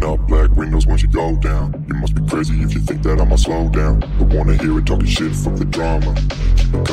Open up black windows once you go down. You must be crazy if you think that I'ma slow down. But wanna hear it talking shit, fuck the drama. Keep it